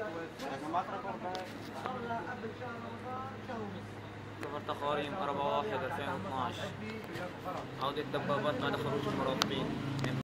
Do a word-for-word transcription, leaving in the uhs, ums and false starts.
صفر تقاريم أربعة واحد ألفين واثناشر. عودة دبابات بعد خروج المراقبين.